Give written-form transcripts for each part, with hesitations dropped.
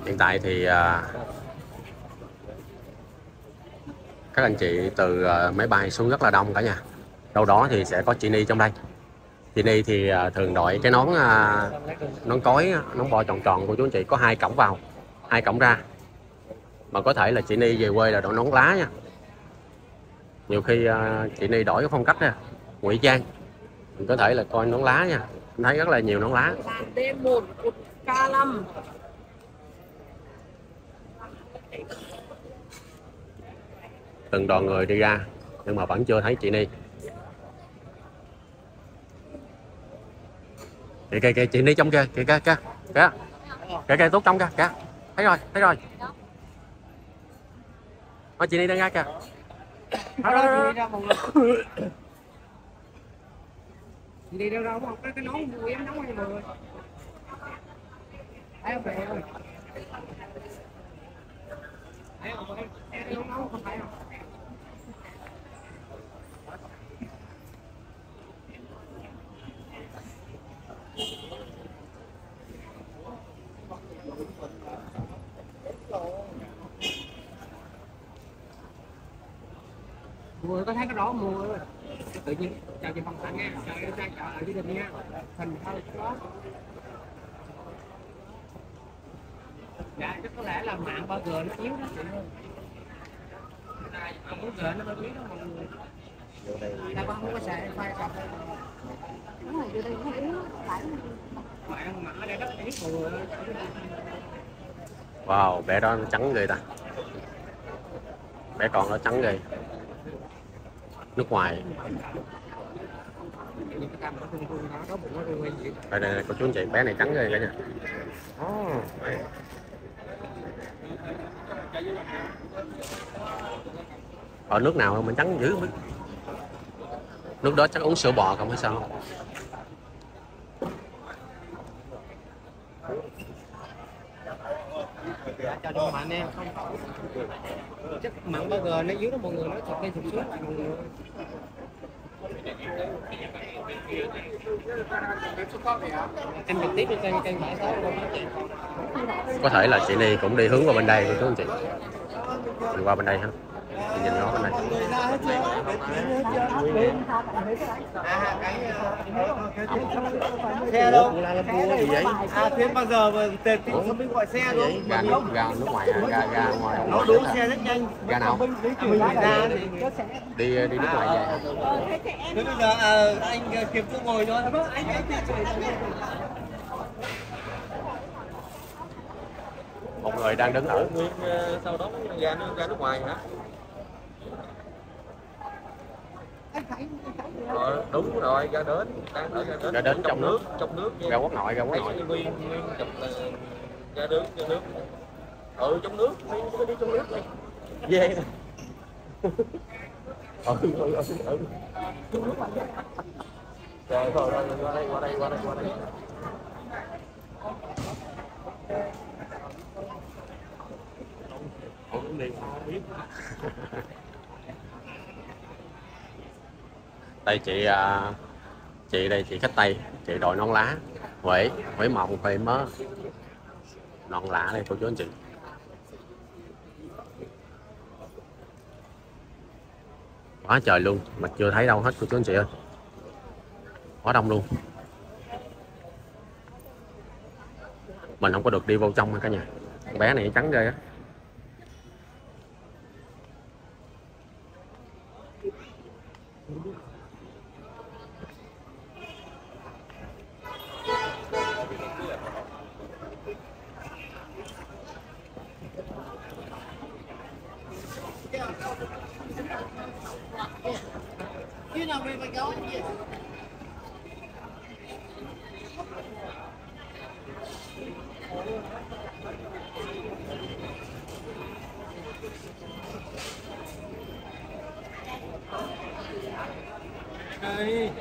Hiện tại thì các anh chị từ máy bay xuống rất là đông cả nhà. Đâu đó thì sẽ có chị Ni trong đây. Chị Ni thì thường đội cái nón cối, nón bo tròn tròn của chú anh chị, có 2 cổng vào, 2 cổng ra. Mà có thể là chị Ni về quê là đội nón lá nha. Nhiều khi chị Ni đổi cái phong cách nè, ngụy trang. Mình có thể là coi nón lá nha. Mình thấy rất là nhiều nón lá. D1 K5. Từng đoàn người đi ra nhưng mà vẫn chưa thấy chị Ni. Kìa chị Ni trong kia, kìa tốt trong kìa, thấy rồi. Chị Ni đang ra kìa. Chị đi đâu đâu không? Cái nón mua em nóng hay rồi. Thấy không về rồi. Thấy không? Em nóng không phải không? Mua có thấy cái đó mua rồi. Tự nhiên chào chị Phong Thành nha, chào em ra chợ ở gia đình nha, thành thôi đó. Dạ chắc có lẽ là mạng 3G nó yếu đó chị ơi. 4G nó hơi yếu đó mọi người. Ta không có xài wifi cọc. Đúng rồi, vô đây nó yếu phải. Mà ở đây rất là ít mọi người. Wow, bé đó nó trắng ghê ta. Bé con nó trắng ghê. Nước ngoài. Đây cô chú anh chị, bé này trắng ghê cả nha. Ở nước nào mình trắng dữ không biết. Nước đó chắc uống sữa bò không hay sao. Chào cho bạn em không chắc mạng 3G nó yếu đó mọi người, nói thật đây thực sự mọi người. Em trực tiếp trên kênh Hải Sáu luôn. Có thể là chị Ni cũng đi hướng qua bên đây chú anh chị. Mình qua bên đây ha. Mình nhìn nó bên đây. Xe đâu? Gì vậy? Thế bao giờ mà tiền thì không biết gọi xe luôn. Ga nước ngoài ga ngoài. Nó đỗ xe rất nhanh. Ga nào? Đi nước ngoài về. Thế bây giờ anh kiếm chỗ ngồi thôi. Một người đang đứng ở Nguyên sau đó ra nước ngoài hả? Đúng rồi, ra đến đang ở ra đến trong nước nha. ra quốc nội Nguyên chụp là ra nước. Trong nước đi trong nước này. về Rồi qua đây. Đây chị đây, chị khách Tây, chị đội nón lá Huế mộng Huế mớ, nón lá đây cô chú anh chị. Quá trời luôn mà chưa thấy đâu hết cô chú anh chị ơi, quá đông luôn. Mình không có được đi vô trong cả nhà, bé này trắng ghê á. Chứ nào về phải có gì. Đây.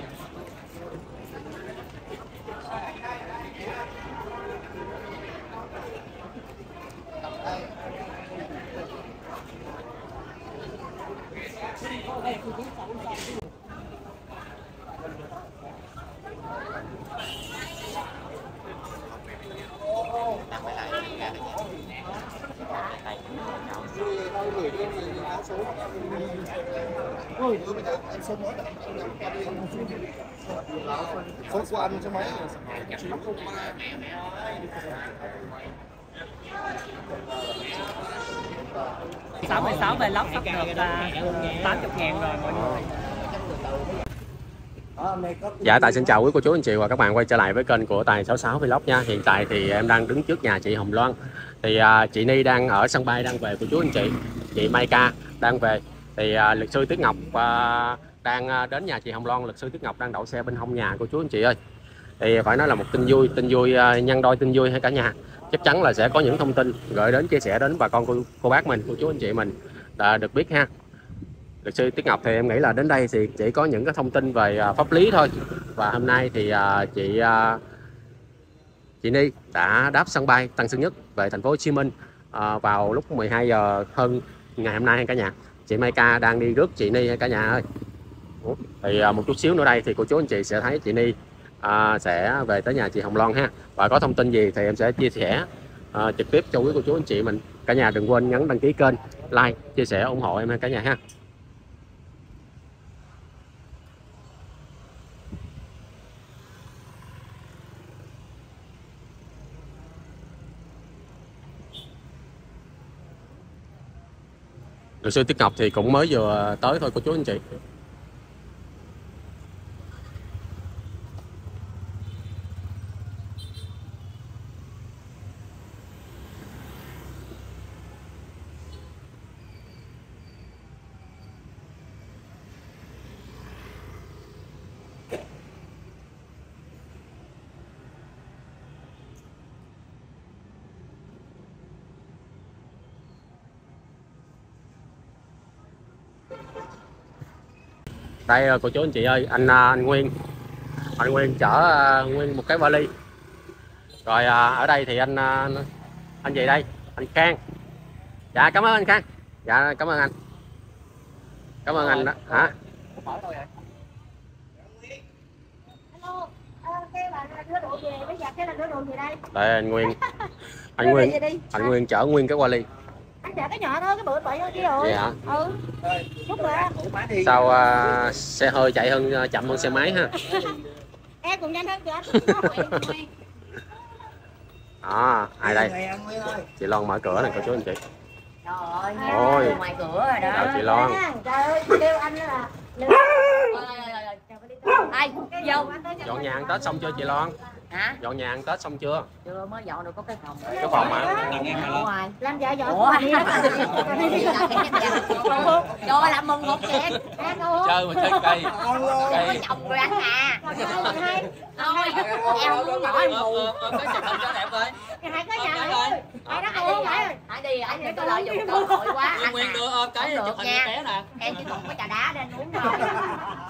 Số của anh số mấy? 66 vlog sắp được là 80.000 rồi mọi người. Dạ, Tài xin chào quý cô chú anh chị và các bạn quay trở lại với kênh của Tài 66 Vlog nha. Hiện tại thì em đang đứng trước nhà chị Hồng Loan. Thì chị Ni đang ở sân bay đang về cô chú anh chị. Chị Mai Ca đang về. Thì luật sư Tuyết Ngọc đang đến nhà chị Hồng Loan. Luật sư Tuyết Ngọc đang đậu xe bên hông nhà cô chú anh chị ơi. Thì phải nói là một tin vui nhân đôi tin vuiให้cả nhà. Chắc chắn là sẽ có những thông tin gửi đến chia sẻ đến bà con cô bác mình, cô chú anh chị mình được biết ha. Luật sư Tuyết Ngọc thì em nghĩ là đến đây thì chỉ có những cái thông tin về pháp lý thôi. Và hôm nay thì chị Ni đã đáp sân bay Tân Sơn Nhất về thành phố Hồ Chí Minh vào lúc 12 giờ hơn ngày hôm nay cả nhà. Chị Mai Ca đang đi rước chị Ni cả nhà ơi. Thì một chút xíu nữa đây thì cô chú anh chị sẽ thấy chị Ni sẽ về tới nhà chị Hồng Loan ha. Và có thông tin gì thì em sẽ chia sẻ trực tiếp cho quý cô chú anh chị mình. Cả nhà đừng quên nhấn đăng ký kênh, like, chia sẻ ủng hộ em cả nhà ha. Luật sư Tuyết Ngọc thì cũng mới vừa tới thôi cô chú anh chị. Đây cô chú anh chị ơi, anh Nguyên chở Nguyên một cái vali. Rồi ở đây thì anh gì đây? Anh Khang. Dạ cảm ơn anh Khang. Dạ cảm ơn anh. Cảm ơn anh đó. Hả? Đây anh Nguyên. Anh Nguyên chở nguyên cái vali. Anh chở cái nhỏ thôi, cái bự bậy hơn kia rồi. Dạ. Ừ. Chút rồi. Sao xe hơi chạy chậm hơn xe máy ha. Em cũng nhanh hơn kìa. Ai đây? Chị Loan mở cửa này cô chú anh chị. Trời ơi, ôi ngoài cửa rồi đó. Chào chị Loan. Trời ơi, kêu anh là ai vô Dọn nhà ăn Tết xong chưa chị Loan? hả? Dọn nhà ăn Tết xong chưa? Chưa, mới dọn được có cái phòng. Cái phòng hả? Ngoài làm vợ dọn đi cho làm mừng một chuyện chơi mà chơi cây có chồng rồi anh à. Thôi em không muốn hỏi mù cái chụp hình cho đẹp rồi. hai cái nhà ơi hai đó không hãy đi anh đừng có lợi dụng cơ hội quá. Nguyên đưa cái chụp hình cho bé nè. Em chỉ còn có trà đá để anh uống thôi.